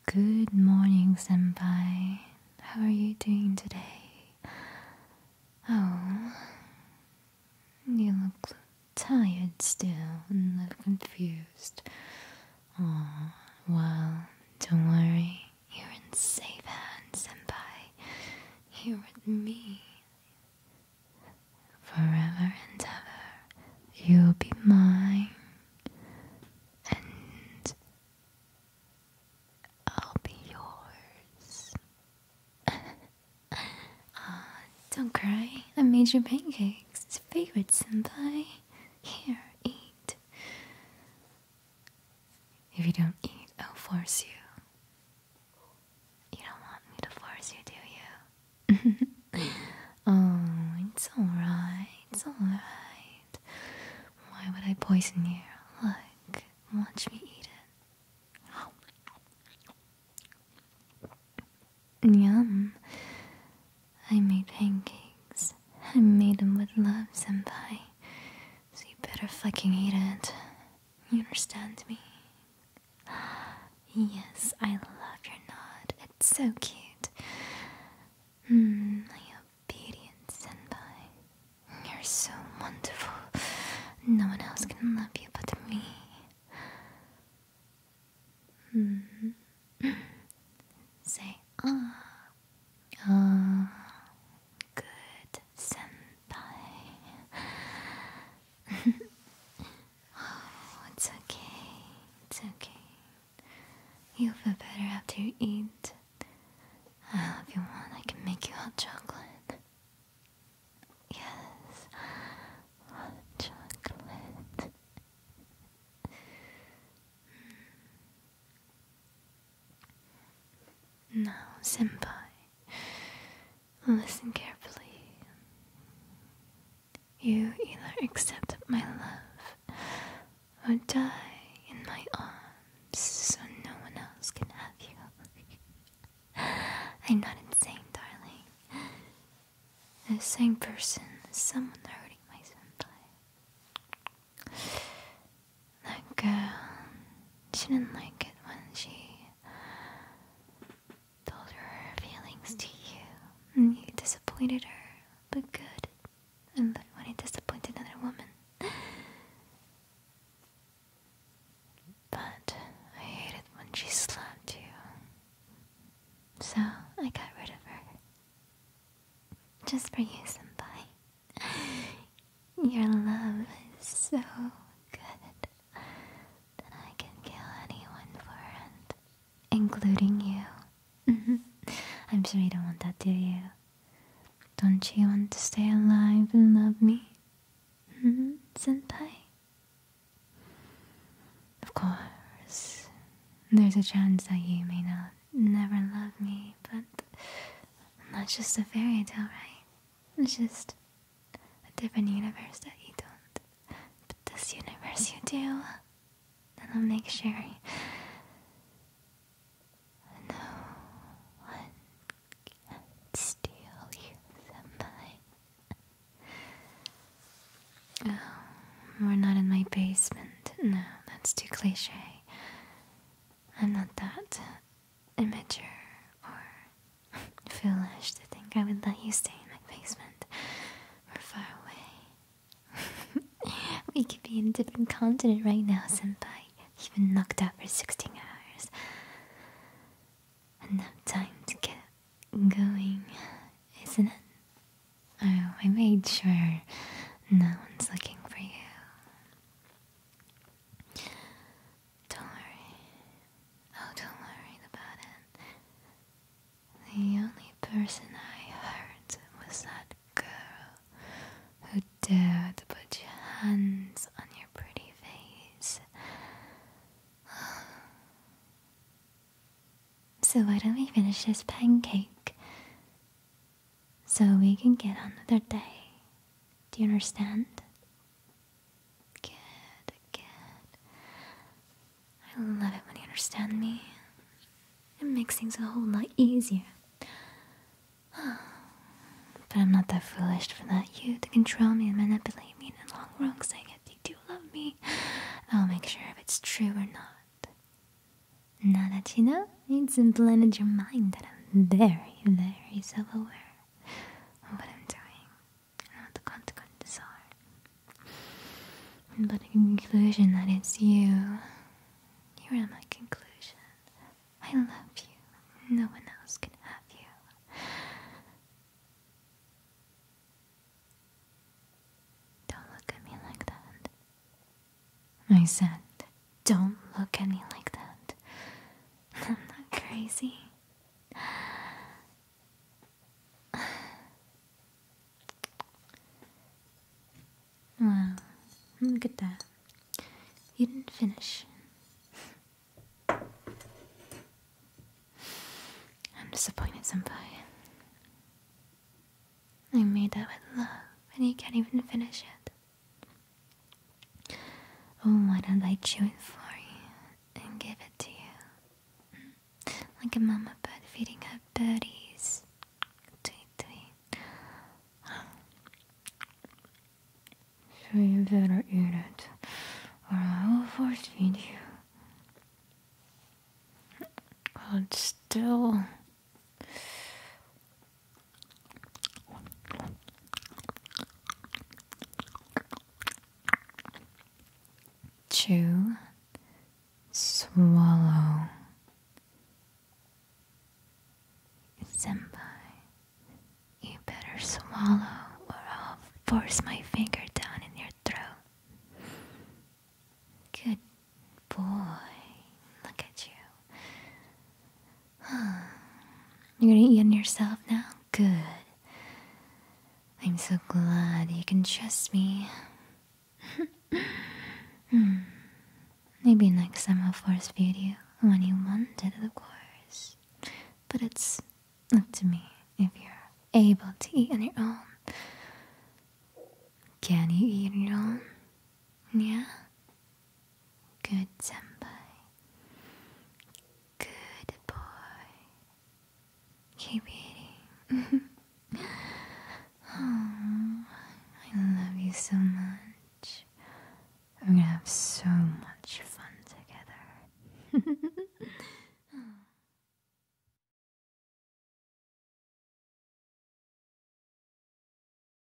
Good morning, senpai. How are you doing today? Oh, you look tired still and look confused. Oh, well, don't worry. You're in safe hands, senpai. Here with me. Forever and ever, you'll be mine. And I'll be yours. Don't cry. I made you pancakes. It's favorite, senpai. Here, eat. If you don't eat, I'll force you. You don't want me to force you, do you? Oh, it's alright. It's alright. Why would I poison you? Look, watch me eat it. Yum. I made pancakes. I made them with love, senpai. So you better fucking eat it. You understand me? Yes, I love your nod. It's so cute. My obedient senpai. You're so wonderful. No one else can love you but me. Say ah. Good senpai. Oh, it's okay. It's okay. You'll feel better after you eat. If you want, I can make you hot chocolate. Yes, hot chocolate. Now, senpai, listen carefully. You either accept my love or die in my arms so no one else can have you. I'm not insane, darling. A insane person is someone hurting my senpai. That girl, she didn't like it when she told her feelings to you, and you disappointed her, but good. And then when he disappointed another woman. But I hated when she slapped you. So I got rid of her. Just for you, senpai. Your love is so good that I can kill anyone for it, including you. I'm sure you don't want that, do you? Don't you want to stay alive and love me? Senpai? Of course. There's a chance that you may not never love me, but that's just a fairy tale, right? It's just a different universe that you don't. But this universe you do. And I'll make sure no one can steal you, senpai. Oh, we're not in my basement. No, that's too cliche. I'm not that immature or foolish to think I would let you stay in my basement. We're far away. We could be in a different continent right now, senpai. You've been knocked out for 16 hours. Enough time to get going, isn't it? Oh, I made sure no one's looking for you. Don't worry. Oh, don't worry about it. The only person I hurt was that girl who dared to put your hands on your pretty face. So why don't we finish this pancake so we can get on with our day? Do you understand? Good, good. I love it when you understand me. It makes things a whole lot easier. But I'm not that foolish to let you to control me and manipulate me in the long run, saying if you do love me, I'll make sure if it's true or not. Now that you know, it's implanted your mind that I'm very, very self-aware of what I'm doing and what the consequences are. But in conclusion, that it's you. You are my conclusion. I love you. No one else can have you. Don't look at me like that. I said, don't look at me like that. I'm not crazy. Wow, look at that. You didn't finish. I'm disappointed, senpai. I made that with love, and you can't even finish it. Oh, why don't I chew it for you and give it to you? Like a mama bird feeding her birdies. Tweet, tweet. So you better eat it, or I will force feed you. Hold still. Chew. Swallow. Senpai, you better swallow or I'll force my finger down in your throat. Good boy. Look at you. You're gonna eat on yourself now? Good. I'm so glad you can trust me. Maybe next time I'll force feed you when you want it, of course. But it's up to me if you're able to eat on your own. Can you eat on your own? Yeah? Good senpai. Good boy. Keep eating. Oh, I love you so much. We're gonna have so much fun together.